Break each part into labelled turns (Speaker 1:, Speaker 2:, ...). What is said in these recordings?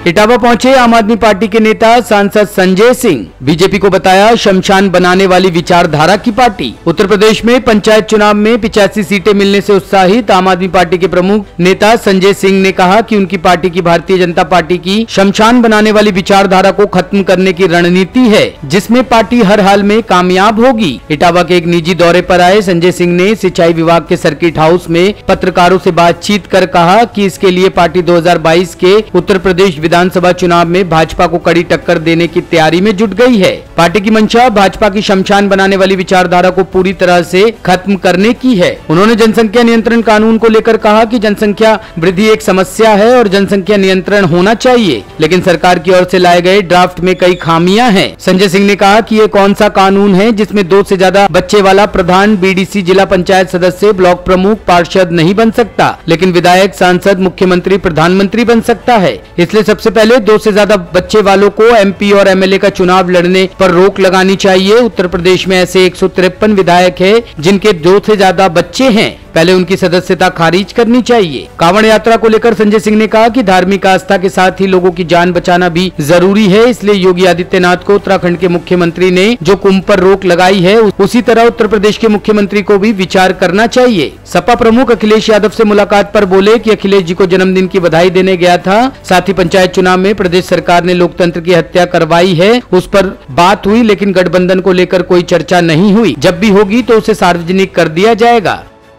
Speaker 1: इटावा पहुंचे आम आदमी पार्टी के नेता सांसद संजय सिंह। बीजेपी को बताया शमशान बनाने वाली विचारधारा की पार्टी। उत्तर प्रदेश में पंचायत चुनाव में 85 सीटें मिलने से उत्साहित आम आदमी पार्टी के प्रमुख नेता संजय सिंह ने कहा कि उनकी पार्टी की भारतीय जनता पार्टी की शमशान बनाने वाली विचारधारा को खत्म करने की रणनीति है, जिसमें पार्टी हर हाल में कामयाब होगी। इटावा के एक निजी दौरे पर आए संजय सिंह ने सिंचाई विभाग के सर्किट हाउस में पत्रकारों से बातचीत कर कहा कि इसके लिए पार्टी 2022 के उत्तर प्रदेश विधानसभा चुनाव में भाजपा को कड़ी टक्कर देने की तैयारी में जुट गई है। पार्टी की मंशा भाजपा की शमशान बनाने वाली विचारधारा को पूरी तरह से खत्म करने की है। उन्होंने जनसंख्या नियंत्रण कानून को लेकर कहा कि जनसंख्या वृद्धि एक समस्या है और जनसंख्या नियंत्रण होना चाहिए, लेकिन सरकार की ओर से लाए गए ड्राफ्ट में कई खामियां हैं। संजय सिंह ने कहा कि ये कौन सा कानून है जिसमें 2 से ज्यादा बच्चे वाला प्रधान, बीडीसी, जिला पंचायत सदस्य, ब्लॉक प्रमुख, पार्षद नहीं बन सकता, लेकिन विधायक, सांसद, मुख्यमंत्री, प्रधानमंत्री बन सकता है। इसलिए सबसे पहले 2 से ज्यादा बच्चे वालों को एमपी और एमएलए का चुनाव लड़ने पर रोक लगानी चाहिए। उत्तर प्रदेश में ऐसे 153 विधायक हैं जिनके 2 से ज्यादा बच्चे हैं, पहले उनकी सदस्यता खारिज करनी चाहिए। कांवड़ यात्रा को लेकर संजय सिंह ने कहा कि धार्मिक आस्था के साथ ही लोगों की जान बचाना भी जरूरी है, इसलिए योगी आदित्यनाथ को उत्तराखंड के मुख्यमंत्री ने जो कुंभ पर रोक लगाई है, उसी तरह उत्तर प्रदेश के मुख्यमंत्री को भी विचार करना चाहिए। सपा प्रमुख अखिलेश यादव से मुलाकात पर बोले कि अखिलेश जी को जन्मदिन की बधाई देने गया था, साथ ही पंचायत चुनाव में प्रदेश सरकार ने लोकतंत्र की हत्या करवाई है, उस पर बात हुई, लेकिन गठबंधन को लेकर कोई चर्चा नहीं हुई। जब भी होगी तो उसे सार्वजनिक कर दिया जाएगा।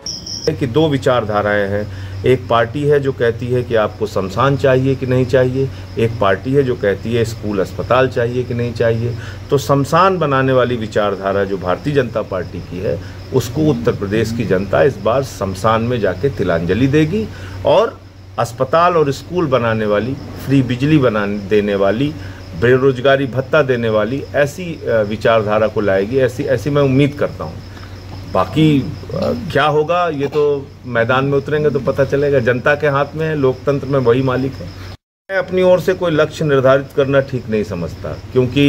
Speaker 2: कि 2 विचारधाराएं हैं। एक पार्टी है जो कहती है कि आपको शमशान चाहिए कि नहीं चाहिए, एक पार्टी है जो कहती है स्कूल अस्पताल चाहिए कि नहीं चाहिए। तो शमशान बनाने वाली विचारधारा जो भारतीय जनता पार्टी की है, उसको उत्तर प्रदेश की जनता इस बार शमशान में जाके तिलांजलि देगी और अस्पताल और स्कूल बनाने वाली, फ्री बिजली देने वाली, बेरोजगारी भत्ता देने वाली ऐसी विचारधारा को लाएगी। ऐसी मैं उम्मीद करता हूँ। बाकी क्या होगा ये तो मैदान में उतरेंगे तो पता चलेगा। जनता के हाथ में है, लोकतंत्र में वही मालिक है। मैं अपनी ओर से कोई लक्ष्य निर्धारित करना ठीक नहीं समझता, क्योंकि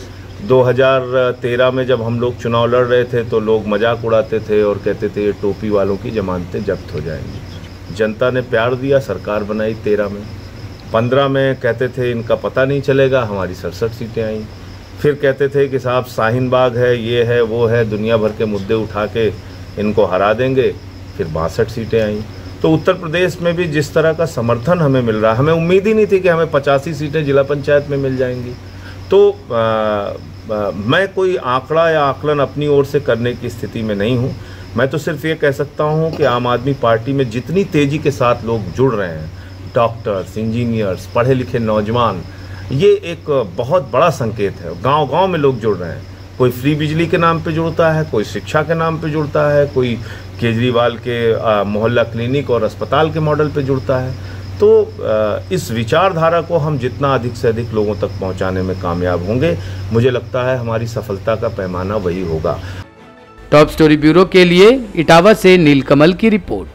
Speaker 2: 2013 में जब हम लोग चुनाव लड़ रहे थे तो लोग मजाक उड़ाते थे और कहते थे ये टोपी वालों की जमानतें जब्त हो जाएंगी। जनता ने प्यार दिया, सरकार बनाई 13 में। 15 में कहते थे इनका पता नहीं चलेगा, हमारी 67 सीटें आई। फिर कहते थे कि साहब शाहीन बाग है, ये है, वो है, दुनिया भर के मुद्दे उठा के इनको हरा देंगे। फिर 62 सीटें आई। तो उत्तर प्रदेश में भी जिस तरह का समर्थन हमें मिल रहा है, हमें उम्मीद ही नहीं थी कि हमें 85 सीटें जिला पंचायत में मिल जाएंगी। तो मैं कोई आंकड़ा या आकलन अपनी ओर से करने की स्थिति में नहीं हूँ। मैं तो सिर्फ ये कह सकता हूँ कि आम आदमी पार्टी में जितनी तेज़ी के साथ लोग जुड़ रहे हैं, डॉक्टर्स, इंजीनियर्स, पढ़े लिखे नौजवान, ये एक बहुत बड़ा संकेत है। गांव-गांव में लोग जुड़ रहे हैं। कोई फ्री बिजली के नाम पे जुड़ता है, कोई शिक्षा के नाम पे जुड़ता है, कोई केजरीवाल के मोहल्ला क्लिनिक और अस्पताल के मॉडल पे जुड़ता है। तो इस विचारधारा को हम जितना अधिक से अधिक लोगों तक पहुंचाने में कामयाब होंगे, मुझे लगता है हमारी सफलता का पैमाना वही होगा।
Speaker 1: टॉप स्टोरी ब्यूरो के लिए इटावा से नीलकमल की रिपोर्ट।